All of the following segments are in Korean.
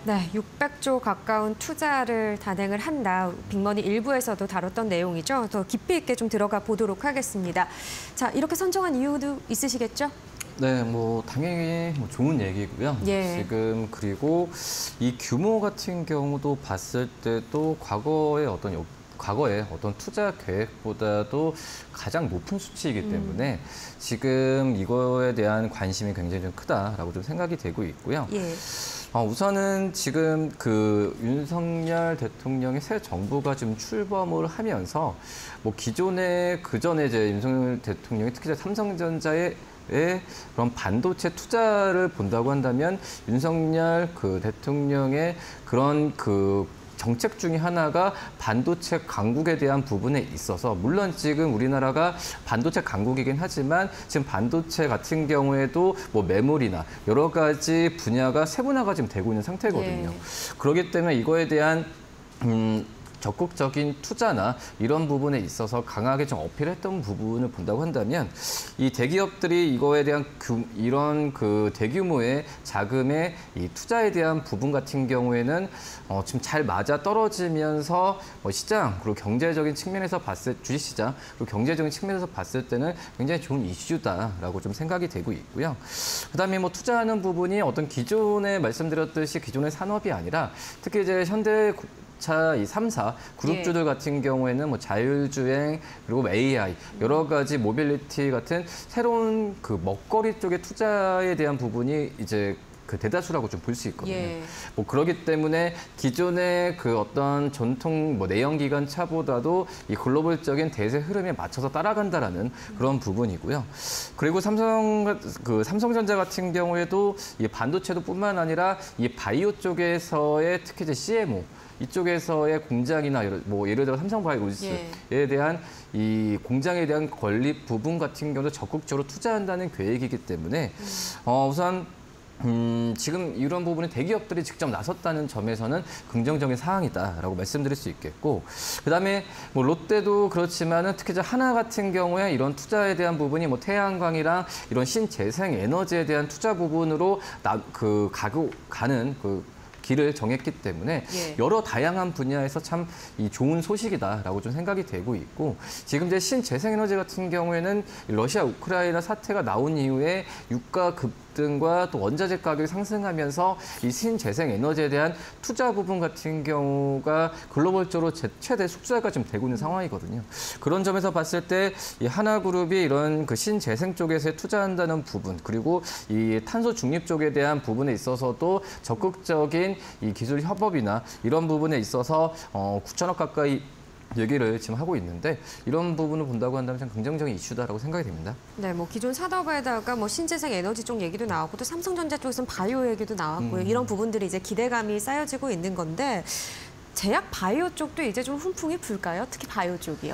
네, 600조 가까운 투자를 단행을 한다. 빅머니 일부에서도 다뤘던 내용이죠. 더 깊이 있게 좀 들어가 보도록 하겠습니다. 자, 이렇게 선정한 이유도 있으시겠죠? 네, 당연히 좋은 얘기고요. 예. 지금 그리고 이 규모 같은 경우도 봤을 때도 과거의 어떤 투자 계획보다도 가장 높은 수치이기 때문에 지금 이거에 대한 관심이 굉장히 좀 크다라고 좀 생각이 되고 있고요. 예. 우선은 지금 그 윤석열 대통령의 새 정부가 좀 출범을 하면서 기존에 그전에 이제 윤석열 대통령이 특히 삼성전자의 그런 반도체 투자를 본다고 한다면 윤석열 그 대통령의 그런 그 정책 중에 하나가 반도체 강국에 대한 부분에 있어서 물론 지금 우리나라가 반도체 강국이긴 하지만 지금 반도체 같은 경우에도 메모리나 여러 가지 분야가 세분화가 지금 되고 있는 상태거든요. 예. 그렇기 때문에 이거에 대한 적극적인 투자나 이런 부분에 있어서 강하게 좀 어필했던 부분을 본다고 한다면 이 대기업들이 이거에 대한 이런 그 대규모의 자금의 이 투자에 대한 부분 같은 경우에는 지금 잘 맞아 떨어지면서 시장 그리고 경제적인 측면에서 주식시장 그리고 경제적인 측면에서 봤을 때는 굉장히 좋은 이슈다라고 좀 생각이 되고 있고요. 그다음에 투자하는 부분이 어떤 기존에 말씀드렸듯이 기존의 산업이 아니라 특히 이제 현대 이 3사 그룹주들 같은 경우에는 자율주행 그리고 AI 여러 가지 모빌리티 같은 새로운 그 먹거리 쪽의 투자에 대한 부분이 이제 그 대다수라고 좀 볼 수 있거든요. 예. 그렇기 때문에 기존의 그 어떤 전통 내연기관 차보다도 이 글로벌적인 대세 흐름에 맞춰서 따라간다라는 그런 부분이고요. 그리고 삼성전자 같은 경우에도 이 반도체도 뿐만 아니라 이 바이오 쪽에서의 특히 이제 CMO 이쪽에서의 공장이나 예를 들어 삼성바이오로직스에 대한 이 공장에 대한 건립 부분 같은 경우도 적극적으로 투자한다는 계획이기 때문에 우선 지금 이런 부분에 대기업들이 직접 나섰다는 점에서는 긍정적인 사항이다라고 말씀드릴 수 있겠고, 그다음에 롯데도 그렇지만은 특히 하나 같은 경우에 이런 투자에 대한 부분이 태양광이랑 이런 신재생 에너지에 대한 투자 부분으로 가는 길을 정했기 때문에 여러 다양한 분야에서 참 좋은 소식이다라고 좀 생각이 되고 있고, 지금 이제 신재생에너지 같은 경우에는 러시아 우크라이나 사태가 나온 이후에 유가 급등과 또 원자재 가격이 상승하면서 이 신재생 에너지에 대한 투자 부분 같은 경우가 글로벌적으로 최대 숙소가 좀 되고 있는 상황이거든요. 그런 점에서 봤을 때 이 하나그룹이 이런 그 신재생 쪽에서 투자한다는 부분, 그리고 이 탄소 중립 쪽에 대한 부분에 있어서도 적극적인 이 기술 협업이나 이런 부분에 있어서 9천억 가까이 얘기를 지금 하고 있는데, 이런 부분을 본다고 한다면 참 긍정적인 이슈다라고 생각이 됩니다. 네, 기존 산업에다가 신재생 에너지 쪽 얘기도 나왔고, 또 삼성전자 쪽에서는 바이오 얘기도 나왔고요. 이런 부분들이 이제 기대감이 쌓여지고 있는 건데, 제약 바이오 쪽도 이제 좀 훈풍이 불까요? 특히 바이오 쪽이요.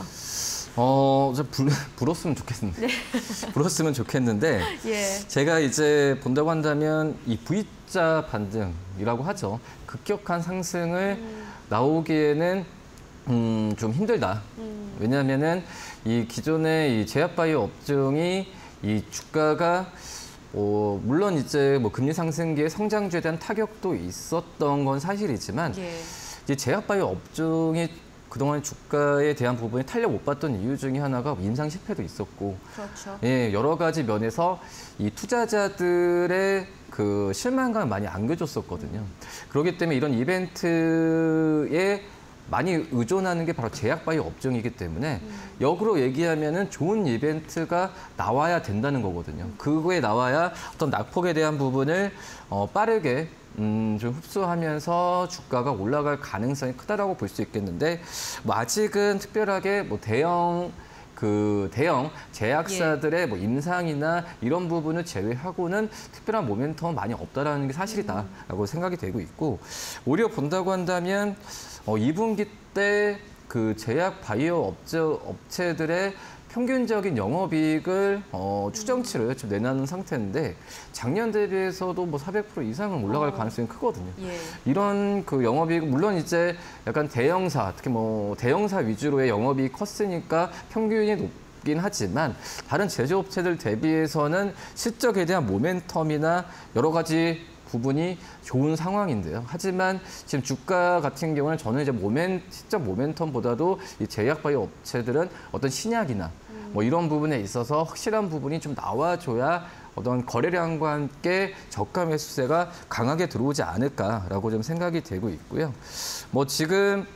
불었으면 좋겠는데. 네. 불었으면 좋겠는데, 예. 제가 이제 본다고 한다면 이 V자 반등이라고 하죠. 급격한 상승을 나오기에는 좀 힘들다. 왜냐하면은 이 기존의 이 제약바이오 업종이 이 주가가 물론 이제 금리 상승기에 성장주에 대한 타격도 있었던 건 사실이지만, 이제 제약바이오 업종이 그동안 주가에 대한 부분에 탄력 못 봤던 이유 중에 하나가 임상 실패도 있었고, 그렇죠. 예, 여러 가지 면에서 이 투자자들의 그 실망감을 많이 안겨줬었거든요. 그렇기 때문에 이런 이벤트에 많이 의존하는 게 바로 제약바이오 업종이기 때문에 역으로 얘기하면은 좋은 이벤트가 나와야 된다는 거거든요. 그거에 나와야 어떤 낙폭에 대한 부분을 빠르게 좀 흡수하면서 주가가 올라갈 가능성이 크다라고 볼 수 있겠는데, 아직은 특별하게 대형 제약사들의 임상이나 이런 부분을 제외하고는 특별한 모멘텀은 많이 없다라는 게 사실이다라고 생각이 되고 있고, 오히려 본다고 한다면 2분기 때 그 제약 바이오 업체들의 평균적인 영업이익을 추정치를 좀 내놓은 상태인데, 작년 대비해서도 400% 이상은 올라갈 가능성이 크거든요. 예. 이런 그 영업이익, 물론 이제 약간 대형사, 특히 대형사 위주로의 영업이익 컸으니까 평균이 높긴 하지만, 다른 제조업체들 대비해서는 실적에 대한 모멘텀이나 여러 가지 부분이 좋은 상황인데요. 하지만 지금 주가 같은 경우는 저는 이제 시적 모멘텀보다도 이 제약바이오 업체들은 어떤 신약이나 뭐 이런 부분에 있어서 확실한 부분이 좀 나와줘야 어떤 거래량과 함께 저가 매수세가 강하게 들어오지 않을까라고 좀 생각이 되고 있고요. 뭐 지금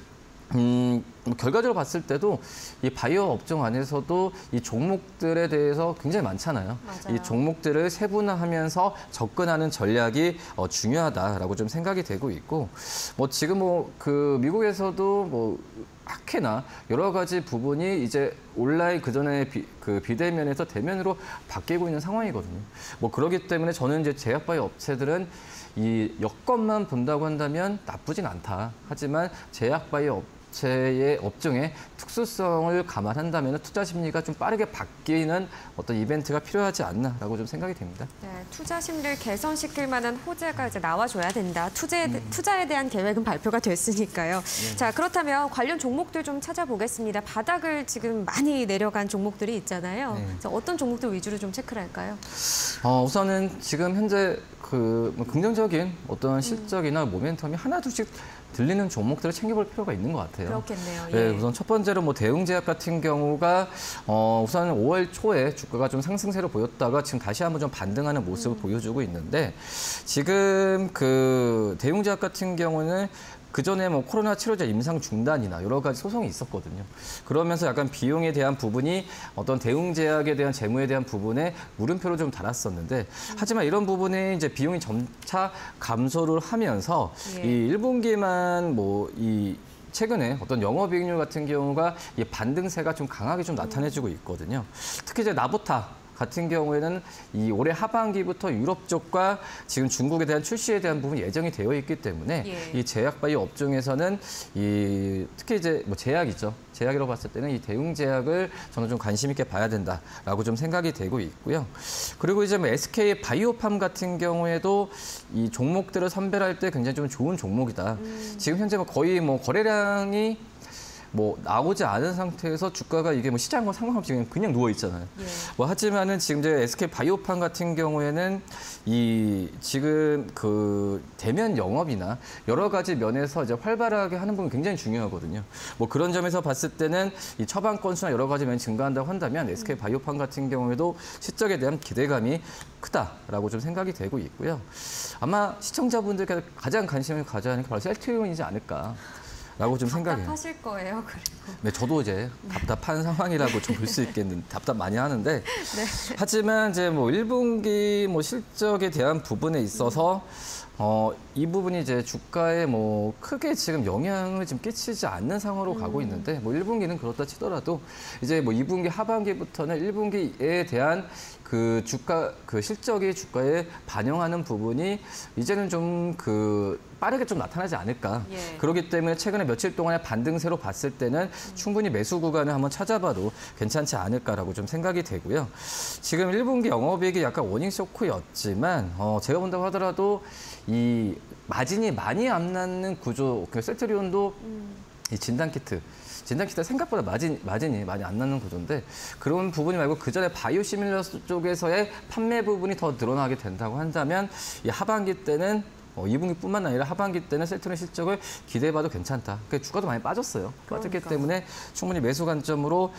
결과적으로 봤을 때도 이 바이오 업종 안에서도 이 종목들에 대해서 굉장히 많잖아요. 맞아요. 이 종목들을 세분화하면서 접근하는 전략이 중요하다라고 좀 생각이 되고 있고, 뭐 지금 그 미국에서도 뭐 학회나 여러 가지 부분이 이제 온라인 그전에 그 비대면에서 대면으로 바뀌고 있는 상황이거든요. 뭐 그렇기 때문에 저는 이제 제약바이오 업체들은 이 여건만 본다고 한다면 나쁘진 않다. 하지만 제약바이오 업체의 업종의 특수성을 감안한다면 투자 심리가 좀 빠르게 바뀌는 어떤 이벤트가 필요하지 않나라고 좀 생각이 됩니다. 네, 투자 심리를 개선시킬 만한 호재가 이제 나와줘야 된다. 투자에 대한 계획은 발표가 됐으니까요. 자, 그렇다면 관련 종목들 좀 찾아보겠습니다. 바닥을 지금 많이 내려간 종목들이 있잖아요. 자, 어떤 종목들 위주로 좀 체크를 할까요? 우선은 지금 현재 뭐 긍정적인 어떤 실적이나 모멘텀이 하나둘씩 들리는 종목들을 챙겨볼 필요가 있는 것 같아요. 그렇겠네요. 예. 네, 우선 첫 번째로 뭐 대웅제약 같은 경우가 우선 5월 초에 주가가 좀 상승세를 보였다가 지금 다시 한번 좀 반등하는 모습을 보여주고 있는데, 지금 그 대웅제약 같은 경우는 그전에 뭐 코로나 치료제 임상 중단이나 여러 가지 소송이 있었거든요. 그러면서 약간 비용에 대한 부분이 어떤 대웅제약에 대한 재무에 대한 부분에 물음표를 좀 달았었는데, 하지만 이런 부분에 이제 비용이 점차 감소를 하면서 예. 이 1분기만 최근에 어떤 영업이익률 같은 경우가 이 반등세가 좀 강하게 좀 나타내주고 있거든요. 특히 이제 나보타 같은 경우에는 이 올해 하반기부터 유럽 쪽과 지금 중국에 대한 출시에 대한 부분이 예정이 되어 있기 때문에 예. 이 제약바이오 업종에서는 특히 이제 뭐 제약이죠. 제약이라고 봤을 때는 이 대웅제약을 저는 좀 관심 있게 봐야 된다라고 좀 생각이 되고 있고요. 그리고 이제 뭐 SK 바이오팜 같은 경우에도 이 종목들을 선별할 때 굉장히 좀 좋은 종목이다. 지금 현재 뭐 거의 뭐 거래량이 나오지 않은 상태에서 주가가 이게 뭐 시장과 상관없이 그냥 누워 있잖아요. 예. 하지만은 지금 이제 SK 바이오팜 같은 경우에는 지금 그 대면 영업이나 여러 가지 면에서 이제 활발하게 하는 부분이 굉장히 중요하거든요. 그런 점에서 봤을 때는 이 처방 건수나 여러 가지 면이 증가한다고 한다면 SK 바이오팜 같은 경우에도 실적에 대한 기대감이 크다라고 좀 생각이 되고 있고요. 아마 시청자분들께서 가장 관심을 가져야 하는 게 바로 셀트리온이지 않을까. 라고 좀 생각해요. 답답하실 거예요, 그리고. 네, 저도 이제 답답한 상황이라고 좀 볼 수 있겠는데, 답답 많이 하는데. 네. 하지만 이제 1분기 실적에 대한 부분에 있어서 이 부분이 이제 주가에 크게 지금 영향을 지금 끼치지 않는 상황으로 가고 있는데, 1분기는 그렇다 치더라도 이제 2분기 하반기부터는 1분기에 대한 그 실적이 주가에 반영하는 부분이 이제는 좀 빠르게 좀 나타나지 않을까. 예. 그렇기 때문에 최근에 며칠 동안의 반등세로 봤을 때는 충분히 매수 구간을 한번 찾아봐도 괜찮지 않을까라고 좀 생각이 되고요. 지금 1분기 영업이익이 약간 워닝 쇼크였지만 제가 본다고 하더라도 이 마진이 많이 안 나는 구조, 셀트리온도 이 진단키트 생각보다 마진이 많이 안 나는 구조인데, 그런 부분이 말고 그전에 바이오시밀러스 쪽에서의 판매 부분이 더 늘어나게 된다고 한다면 이 하반기 때는 2분기뿐만 아니라 하반기 때는 셀트리온 실적을 기대해봐도 괜찮다. 주가도 많이 빠졌어요. 빠졌기 때문에 충분히 매수 관점으로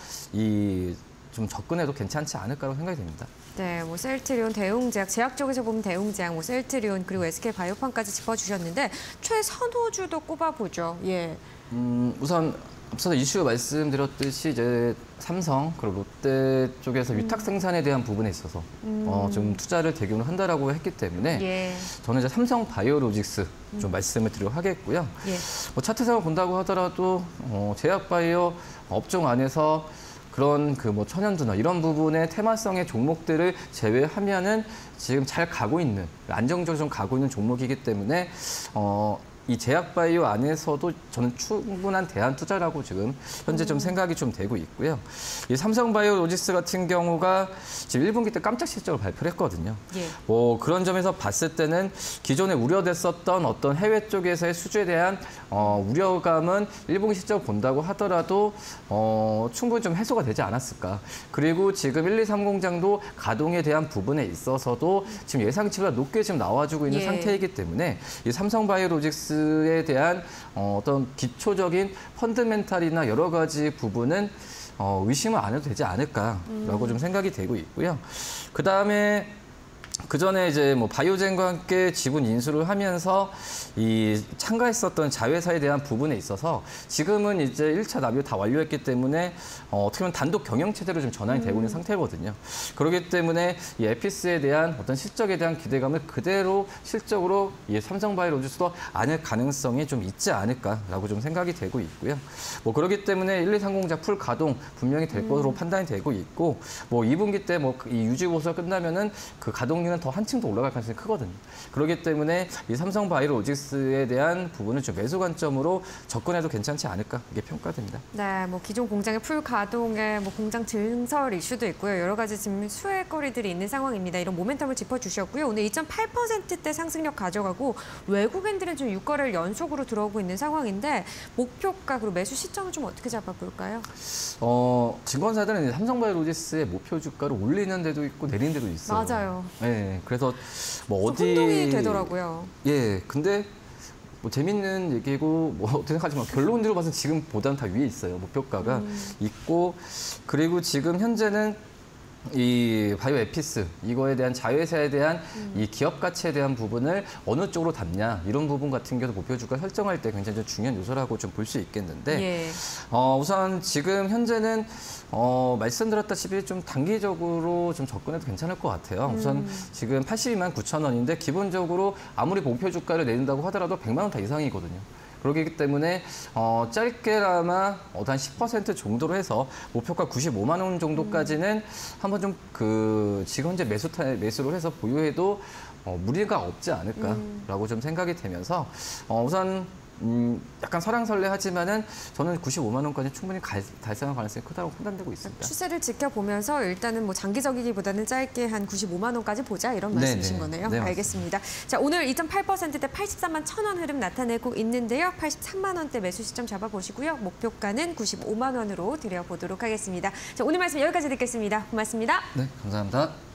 좀 접근해도 괜찮지 않을까라고 생각이 됩니다. 네, 셀트리온, 대웅제약, 제약 쪽에서 보면 대웅제약, 셀트리온, 그리고 SK 바이오팜까지 짚어주셨는데 최선호주도 꼽아보죠. 예. 우선 앞서서 이슈 말씀드렸듯이 이제 삼성 그리고 롯데 쪽에서 위탁 생산에 대한 부분에 있어서 좀 투자를 대규모로 한다라고 했기 때문에 예. 저는 이제 삼성 바이오로직스 좀 말씀을 드리려고 하겠고요. 예. 차트상을 본다고 하더라도 제약 바이오 업종 안에서 그런 천연두나 이런 부분의 테마성의 종목들을 제외하면은 지금 잘 가고 있는, 안정적으로 좀 가고 있는 종목이기 때문에 이 제약바이오 안에서도 저는 충분한 대안 투자라고 지금 현재 좀 생각이 좀 되고 있고요. 이 삼성바이오로직스 같은 경우가 지금 1분기 때 깜짝 실적을 발표를 했거든요. 예. 뭐 그런 점에서 봤을 때는 기존에 우려됐었던 어떤 해외 쪽에서의 수주에 대한 우려감은 1분기 실적을 본다고 하더라도 충분히 좀 해소가 되지 않았을까. 그리고 지금 1, 2, 3 공장도 가동에 대한 부분에 있어서도 지금 예상치보다 높게 지금 나와주고 있는 예. 상태이기 때문에 이 삼성바이오로직스에 대한 어떤 기초적인 펀드멘탈이나 여러 가지 부분은 의심을 안 해도 되지 않을까라고 좀 생각이 되고 있고요. 그다음에 그 전에 이제 뭐 바이오젠과 함께 지분 인수를 하면서 이 참가했었던 자회사에 대한 부분에 있어서 지금은 이제 1차 납입 다 완료했기 때문에 어떻게 보면 단독 경영 체제로 좀 전환이 되고 있는 상태거든요. 그렇기 때문에 이 에피스에 대한 어떤 실적에 대한 기대감을 그대로 실적으로 이 삼성바이오로직스도 안을 가능성이 좀 있지 않을까라고 좀 생각이 되고 있고요. 뭐 그렇기 때문에 1, 2, 3 공장 풀 가동 분명히 될 것으로 판단이 되고 있고 뭐 2분기 때 뭐 이 유지 보수가 끝나면은 그 가동률은 더 한층 더 올라갈 가능성이 크거든요. 그렇기 때문에 이 삼성바이오로직스에 대한 부분은 좀 매수 관점으로 접근해도 괜찮지 않을까 이게 평가됩니다. 네, 뭐 기존 공장의 풀 가동에 뭐 공장 증설 이슈도 있고요. 여러 가지 지금 수혜거리들이 있는 상황입니다. 이런 모멘텀을 짚어주셨고요. 오늘 2.8%대 상승력 가져가고 외국인들은 좀 6거래일 연속으로 들어오고 있는 상황인데 목표가 그리고 매수 시점을 좀 어떻게 잡아볼까요? 증권사들은 이제 삼성바이오로직스의 목표 주가를 올리는 데도 있고 내리는 데도 있어요. 맞아요. 네, 그래서 뭐 어디 혼동이 되더라고요. 예, 근데 뭐 재밌는 얘기고 뭐 어떻게 생각하지만 결론으로 봐서 지금보다는 다 위에 있어요. 목표가가 있고 그리고 지금 현재는 이 바이오 에피스 이거에 대한 자회사에 대한 이 기업 가치에 대한 부분을 어느 쪽으로 담냐 이런 부분 같은 경우도 목표 주가 설정할 때 굉장히 좀 중요한 요소라고 좀 볼 수 있겠는데 예. 우선 지금 현재는 말씀드렸다시피 좀 단기적으로 좀 접근해도 괜찮을 것 같아요. 우선 지금 82만 9천 원인데 기본적으로 아무리 목표 주가를 내린다고 하더라도 100만 원 다 이상이거든요. 그렇기 때문에 짧게나마 한 10% 정도로 해서 목표가 95만 원 정도까지는 한번 좀 지금 현재 매수로 해서 보유해도 무리가 없지 않을까라고 좀 생각이 되면서 우선 약간 설랑설레하지만은 저는 95만 원까지 충분히 달성할 가능성이 크다고 판단되고 있습니다. 추세를 지켜보면서 일단은 뭐 장기적이기보다는 짧게 한 95만 원까지 보자 이런 말씀이신 거네요. 네, 알겠습니다. 자, 오늘 2.8%대 83만 1,000원 흐름 나타내고 있는데요. 83만 원대 매수 시점 잡아보시고요. 목표가는 95만 원으로 드려보도록 하겠습니다. 자, 오늘 말씀 여기까지 듣겠습니다. 고맙습니다. 네, 감사합니다.